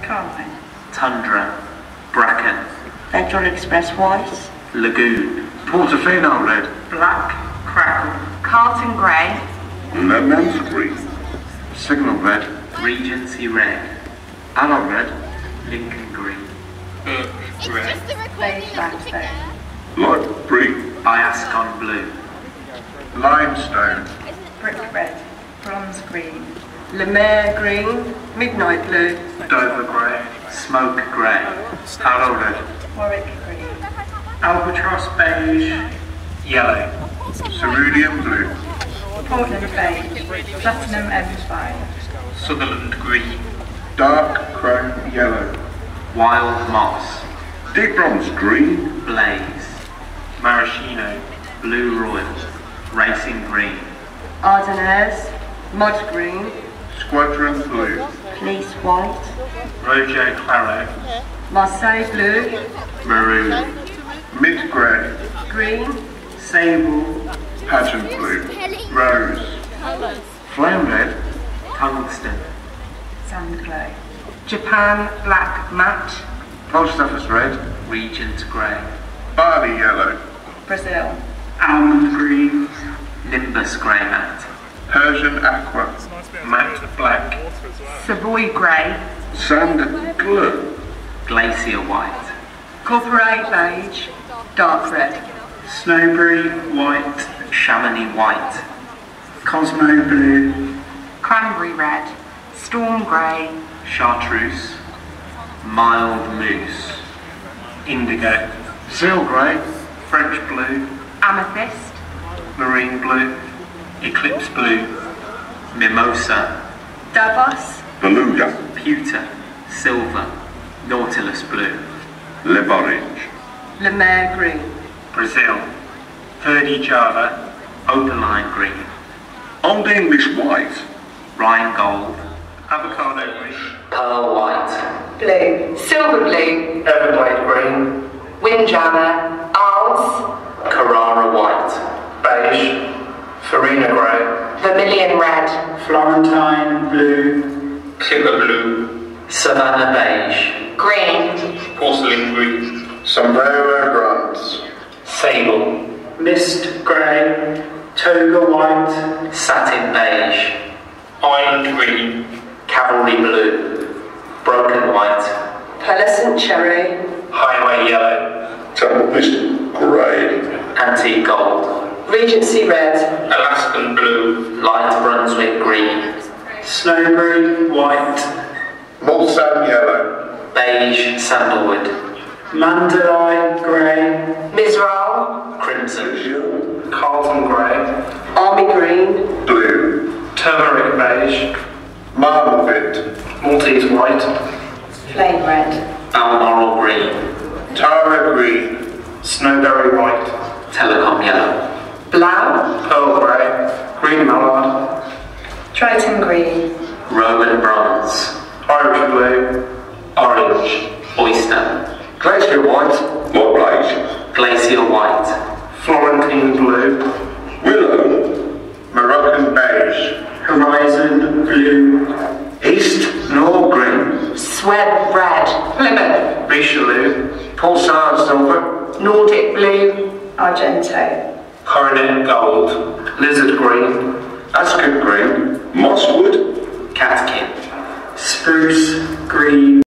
Carmine. Tundra. Bracken. Federal Express white. Lagoon. Portofino red. Black. Crackle. Carlton grey. Lemons green. Signal red. Regency red. Arrow red. Lincoln green. It's red. just the recording Beige of the lamp. Light green. Iascon blue. Limestone. Brick red. Bronze green. Lemaire green. Midnight blue. Dover grey. Smoke grey. Arrow red. Warwick green. Albatross beige. Yellow. Cerulean blue. Portland beige. Platinum M5. Sutherland green. Dark chrome yellow. Wild moss. Deep bronze green. Blaze. Maraschino. Blue royal. Racing green. Ardennes. Mud green. Squadron blue. Police white. Rojo claret. Marseille blue. Maroon. Mid grey. Green. Sable. Pageant blue. Rose. Flame red. Tungsten. Sand glow. Japan black matte. Post office red. Regent grey. Barley yellow. Brazil. Almond green. Nimbus grey matte. Persian aqua. Matte black. Savoy grey. Sand glue. Glacier white. Corporate beige. Dark red. Snowberry white. Chamonix white. Cosmo blue. Cranberry red. Storm grey. Chartreuse. Mild moose. Indigo. Seal grey. French blue. Amethyst. Marine blue. Eclipse blue. Mimosa. Davos. Beluga. Pewter. Silver. Nautilus blue. Lib orange. Lemaire green. Brazil. 30 Java. Opaline green. Old English white. Rhine gold. Avocado green. Pearl white. Blue. Silver blue. Everglade green. Windjammer. Arles. Carrara white. Beige. Farina grey. Vermilion red. Florentine blue. Clipper blue. Savannah beige. Green. Porcelain green. Sombrero bronze. Sable. Mist grey. Toga white. Satin beige. Island green. Cavalry blue. Broken white. Pearlescent cherry. Highway yellow. Tempest grey. Antique gold. Regency red. Alaskan blue. Light Brunswick green. Snowberry white. Mulsanne yellow. Beige sandalwood. Mandalay grey. Mizrael. Crimson. Carlton grey. Army green. Blue. Turmeric beige. Marmovit. Maltese white. Flame red. Balmoral green. Tara green. Snowberry white. Telecom yellow. Blau. Pearl grey. Green mallard. Triton green. Roman bronze. Irish blue. Orange. Oyster. Glacier white. What blaze? Glacier white. Florentine blue. Willow. Moroccan beige. Horizon blue. East Nor green. Swed red. Plymouth. Richelieu. Pulsar silver. Nordic blue. Argento. Coronet gold. Lizard green. Ascot green. Mosswood. Catkin. Spruce green.